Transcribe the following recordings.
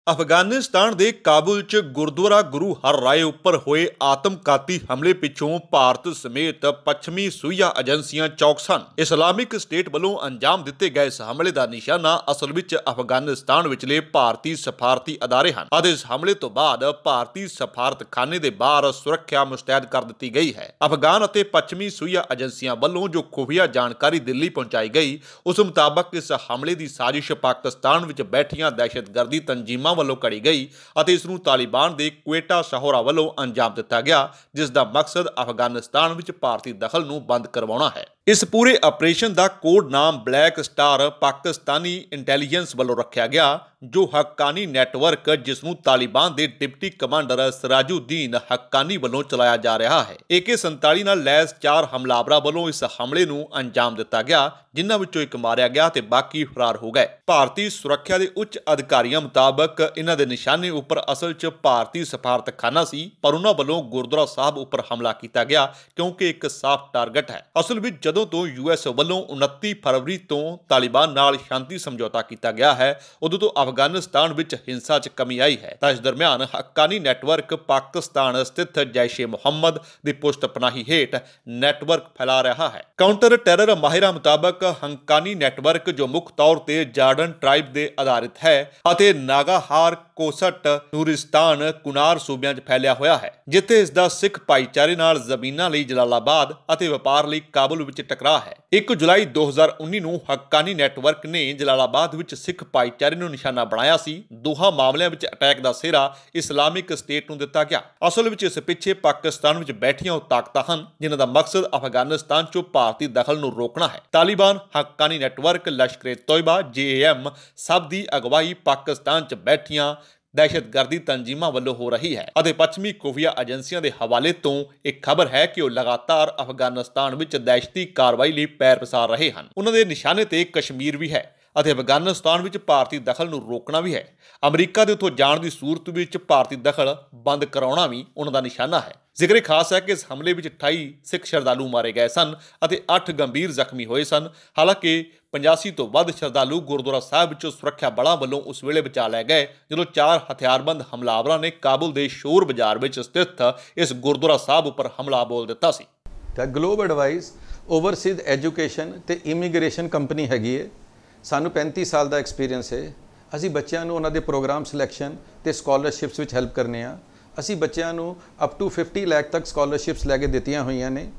ਅਫਗਾਨਿਸਤਾਨ ਦੇ ਕਾਬੁਲ 'ਚ ਗੁਰਦੁਆਰਾ ਗੁਰੂ ਹਰਰਾਏ ਉੱਪਰ ਹੋਏ ਆਤਮਘਾਤੀ ਹਮਲੇ ਪਿੱਛੋਂ ਭਾਰਤ ਸਮੇਤ ਪੱਛਮੀ ਸੂਈਆ ਏਜੰਸੀਆਂ ਚੌਕਸ ਹਨ। ਇਸਲਾਮਿਕ ਸਟੇਟ ਵੱਲੋਂ ਅੰਜਾਮ ਦਿੱਤੇ ਗਏ ਇਸ ਹਮਲੇ ਦਾ ਨਿਸ਼ਾਨਾ ਅਸਲ ਵਿੱਚ ਅਫਗਾਨਿਸਤਾਨ ਵਿਚਲੇ ਭਾਰਤੀ ਸਫਾਰਤੀ ਅਦਾਰੇ ਹਨ ਅਤੇ ਇਸ ਹਮਲੇ ਤੋਂ ਬਾਅਦ ਭਾਰਤੀ ਸਫਾਰਤਖਾਨੇ ਦੇ ਬਾਹਰ ਸੁਰੱਖਿਆ ਮੁਸਤੈਦ ਕਰ ਦਿੱਤੀ ਗਈ ਹੈ। ਅਫਗਾਨ ਅਤੇ ਪੱਛਮੀ ਸੂਈਆ ਏਜੰਸੀਆਂ ਵੱਲੋਂ ਜੋ ਖੁਫੀਆ ਜਾਣਕਾਰੀ ਦਿੱਲੀ ਪਹੁੰਚਾਈ ਗਈ, ਉਸ ਮੁਤਾਬਕ ਇਸ ਹਮਲੇ ਦੀ ਸਾਜ਼ਿਸ਼ ਪਾਕਿਸਤਾਨ ਵਿੱਚ ਬੈਠੀਆਂ ਦਹਿਸ਼ਤਗਰਦੀ ਤੰਜੀਮਾਂ ਵੱਲੋਂ ਘੜੀ ਗਈ ਅਤੇ ਇਸ ਨੂੰ ਤਾਲਿਬਾਨ ਦੇ ਕੁਵੇਟਾ ਸ਼ਹਰਾ ਵੱਲੋਂ ਅੰਜਾਮ ਦਿੱਤਾ ਗਿਆ, ਜਿਸ ਦਾ ਮਕਸਦ ਅਫਗਾਨਿਸਤਾਨ ਵਿੱਚ ਭਾਰਤੀ ਦਖਲ ਨੂੰ ਬੰਦ ਕਰਵਾਉਣਾ ਹੈ। ਇਸ ਪੂਰੇ ਆਪਰੇਸ਼ਨ ਦਾ ਕੋਡ ਨਾਮ ਬਲੈਕ ਸਟਾਰ ਪਾਕਿਸਤਾਨੀ ਇੰਟੈਲੀਜੈਂਸ ਵੱਲੋਂ ਰੱਖਿਆ ਗਿਆ, ਜੋ ਹੱਕਾਨੀ ਨੈਟਵਰਕ ਜਿਸ ਨੂੰ ਤਾਲਿਬਾਨ ਦੇ ਡਿਪਟੀ ਕਮਾਂਡਰ ਸਿਰਾਜੁਦੀਨ ਹੱਕਾਨੀ ਵੱਲੋਂ ਚਲਾਇਆ ਜਾ ਰਿਹਾ ਹੈ। AK-47 ਨਾਲ ਲੈਸ 4 ਹਮਲਾਵਰਾਂ ਵੱਲੋਂ ਇਸ ਹਮਲੇ ਨੂੰ ਅੰਜਾਮ ਦਿੱਤਾ ਗਿਆ, ਜਿਨ੍ਹਾਂ ਵਿੱਚੋਂ ਇੱਕ ਮਾਰਿਆ ਗਿਆ ਤੇ ਬਾਕੀ ਫਰਾਰ ਹੋ ਗਏ। ਭਾਰਤੀ ਸੁਰੱਖਿਆ ਦੇ ਉੱਚ ਅਧਿਕਾਰੀਆਂ ਮੁਤਾਬਕ ਇਹਨਾਂ ਦੇ ਨਿਸ਼ਾਨੇ ਉੱਪਰ ਅਸਲ 'ਚ ਭਾਰਤੀ ਸਫਾਰਤਖਾਨਾ ਸੀ, ਪਰ ਉਹਨਾਂ ਵੱਲੋਂ ਗੁਰਦੁਆਰਾ ਸਾਹਿਬ ਉੱਪਰ ਹਮਲਾ ਕੀਤਾ ਗਿਆ ਕਿਉਂਕਿ ਇੱਕ ਸਾਫ਼ ਟਾਰਗੇਟ ਹੈ। ਅਸਲ ਵਿੱਚ ਜਦੋਂ ਤੋਂ US ਵੱਲੋਂ 29 ਫਰਵਰੀ ਤੋਂ ਤਾਲਿਬਾਨ ਨਾਲ ਸ਼ਾਂਤੀ ਸਮਝੌਤਾ ਕੀਤਾ ਗਿਆ ਹੈ, ਉਦੋਂ ਤੋਂ ਅਫਗਾਨਿਸਤਾਨ ਵਿੱਚ ਹਿੰਸਾ 'ਚ ਕਮੀ ਆਈ ਹੈ। ਤਾਂ ਇਸ ਦਰਮਿਆਨ ਹੱਕਾਨੀ ਨੈਟਵਰਕ ਪਾਕਿਸਤਾਨ ਸਥਿਤ ਜੈਸ਼-ਏ-ਮੁਹੰਮਦ ਦੀ ਪੁਸ਼ਤਪਨਾਹੀ ਹੇਠ ਨੈਟਵਰਕ ਫੈਲਾ ਰਿਹਾ ਹੈ। ਕਾਊਂਟਰ ਟੈਰਰ ਮਾਹਿਰਾਂ ਮੁਤਾਬਕ ਹੱਕਾਨੀ ਨੈਟਵਰਕ ਜੋ ਮੁੱਖ ਤੌਰ ਤੇ ਜਾਰਡਨ ਟ੍ਰਾਈਬ ਦੇ ਆਧਾਰਿਤ ਹੈ ਅਤੇ ਨਾਗਾਹਾਰ, ਕੋਸਟ, ਨੂਰਿਸਤਾਨ, ਕੁਨਾਰ ਸੂਬਿਆਂ 'ਚ ਫੈਲਿਆ ਹੋਇਆ ਹੈ, ਜਿੱਥੇ ਇਸ ਦਾ ਸਿੱਖ ਭਾਈਚਾਰੇ ਨਾਲ ਜ਼ਮੀਨਾਂ ਲਈ ਜਲਾਲਾਬਾਦ ਅਤੇ ਵਪਾਰ ਲਈ ਕਾਬੁਲ ਵਿੱਚ ਟਕਰਾਅ ਹੈ। 1 ਜੁਲਾਈ 2019 ਨੂੰ ਹੱਕਾਨੀ ਨੈਟਵਰਕ ਨੇ ਜਲਾਲਾਬਾਦ ਵਿੱਚ ਸਿੱਖ ਭਾਈਚਾਰੇ ਨੂੰ ਨਿਸ਼ਾਨਾ ਬਣਾਇਆ ਸੀ। ਦੋਹਾਂ ਮਾਮਲਿਆਂ ਵਿੱਚ ਅਟੈਕ ਦਾ ਸਿਹਰਾ ਇਸਲਾਮਿਕ ਸਟੇਟ ਨੂੰ ਦਿੱਤਾ ਗਿਆ। ਅਸਲ ਵਿੱਚ ਇਸ ਪਿੱਛੇ ਪਾਕਿਸਤਾਨ ਵਿੱਚ ਬੈਠੀਆਂ ਉਹ ਤਾਕਤਾਂ ਹਨ, ਜਿਨ੍ਹਾਂ ਦਾ ਮਕਸਦ ਅਫਗਾਨਿਸਤਾਨ 'ਚੋਂ ਭਾਰਤੀ ਦਖਲ ਨੂੰ ਰੋਕਣਾ ਹੈ। Taliban, Haqqani network, Lashkar e Taiba, JAM ਸਭ ਦੀ ਅਗਵਾਈ ਪਾਕਿਸਤਾਨ 'ਚ ਬੈਠੀਆਂ ਦਹਿਸ਼ਤਗਰਦੀ ਤੰਜੀਮਾਂ ਵੱਲੋਂ ਹੋ ਰਹੀ ਹੈ ਅਤੇ ਪੱਛਮੀ ਖੁਫੀਆ ਏਜੰਸੀਆਂ ਦੇ ਹਵਾਲੇ ਤੋਂ ਇੱਕ ਖਬਰ ਹੈ ਕਿ ਉਹ ਲਗਾਤਾਰ ਅਫਗਾਨਿਸਤਾਨ ਵਿੱਚ ਦਹਿਸ਼ਤੀ ਕਾਰਵਾਈ ਲਈ ਪੈਰ ਪਸਾਰ ਰਹੇ ਹਨ। ਉਹਨਾਂ ਦੇ ਨਿਸ਼ਾਨੇ ਤੇ ਕਸ਼ਮੀਰ ਵੀ ਹੈ ਅਤੇ ਅਫਗਾਨਿਸਤਾਨ ਵਿੱਚ ਭਾਰਤੀ ਦਖਲ ਨੂੰ ਰੋਕਣਾ ਵੀ ਹੈ। ਅਮਰੀਕਾ ਦੇ ਉੱਥੋਂ ਜਾਣ ਦੀ ਸੂਰਤ ਵਿੱਚ ਭਾਰਤੀ ਦਖਲ ਬੰਦ ਕਰਾਉਣਾ ਵੀ ਉਹਨਾਂ ਦਾ ਨਿਸ਼ਾਨਾ ਹੈ। ਜ਼ਿਕਰ ਖਾਸ ਹੈ ਕਿ ਇਸ ਹਮਲੇ ਵਿੱਚ 28 ਸਿੱਖ ਸ਼ਰਧਾਲੂ ਮਾਰੇ ਗਏ ਸਨ ਅਤੇ 8 ਗੰਭੀਰ ਜ਼ਖਮੀ ਹੋਏ ਸਨ। ਹਾਲਾਂਕਿ 85 ਤੋਂ ਵੱਧ ਸ਼ਰਧਾਲੂ ਗੁਰਦੁਆਰਾ ਸਾਹਿਬ ਵਿੱਚੋਂ ਸੁਰੱਖਿਆ ਬਲਾਂ ਵੱਲੋਂ ਉਸ ਵੇਲੇ ਬਚਾ ਲਏ ਗਏ ਜਦੋਂ 4 ਹਥਿਆਰਬੰਦ ਹਮਲਾਵਰਾਂ ਨੇ ਕਾਬੁਲ ਦੇ ਸ਼ੋਰ ਬਾਜ਼ਾਰ ਵਿੱਚ ਸਥਿਤ ਇਸ ਗੁਰਦੁਆਰਾ ਸਾਹਿਬ ਉੱਪਰ ਹਮਲਾ ਬੋਲ ਦਿੱਤਾ ਸੀ। ਤਾਂ ਗਲੋਬ ਐਡਵਾਈਸ ਓਵਰਸੀਜ਼ ਐਜੂਕੇਸ਼ਨ ਤੇ ਇਮੀਗ੍ਰੇਸ਼ਨ ਕੰਪਨੀ ਹੈਗੀ ਹੈ। ਸਾਨੂੰ 35 ਸਾਲ ਦਾ ਐਕਸਪੀਰੀਅੰਸ ਹੈ। ਅਸੀਂ ਬੱਚਿਆਂ ਨੂੰ ਉਹਨਾਂ ਦੇ ਪ੍ਰੋਗਰਾਮ ਸਿਲੈਕਸ਼ਨ ਤੇ ਸਕਾਲਰਸ਼ਿਪਸ ਵਿੱਚ ਹੈਲਪ ਕਰਨੇ ਆ। ਅਸੀਂ ਬੱਚਿਆਂ ਨੂੰ ਅਪ ਟੂ 50 ਲੱਖ ਤੱਕ ਸਕਾਲਰਸ਼ਿਪਸ ਲੈ ਕੇ ਦਿੱਤੀਆਂ ਹੋਈਆਂ ਨੇ।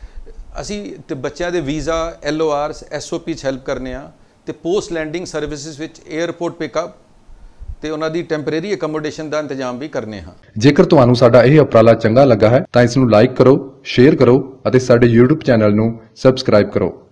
ਅਸੀਂ ਤੇ ਬੱਚਿਆਂ ਦੇ ਵੀਜ਼ਾ, LORs, SOP 'ਚ ਹੈਲਪ ਕਰਨੇ ਆ ਤੇ ਪੋਸਟ ਲੈਂਡਿੰਗ ਸਰਵਿਸਿਜ਼ ਵਿੱਚ 에ਅਰਪੋਰਟ ਪਿਕਅਪ ਤੇ ਉਹਨਾਂ ਦੀ ਟੈਂਪਰੇਰੀ ਅਕਮੋਡੇਸ਼ਨ ਦਾ ਇੰਤਜ਼ਾਮ ਵੀ ਕਰਨੇ ਹਾਂ। ਜੇਕਰ ਤੁਹਾਨੂੰ ਸਾਡਾ ਇਹ ਉਪਰਾਲਾ ਚੰਗਾ ਲੱਗਾ ਹੈ ਤਾਂ ਇਸ ਨੂੰ ਲਾਈਕ ਕਰੋ, ਸ਼ੇਅਰ ਕਰੋ ਅਤੇ ਸਾਡੇ YouTube ਚੈਨਲ ਨੂੰ ਸਬਸਕ੍ਰਾਈਬ ਕਰੋ।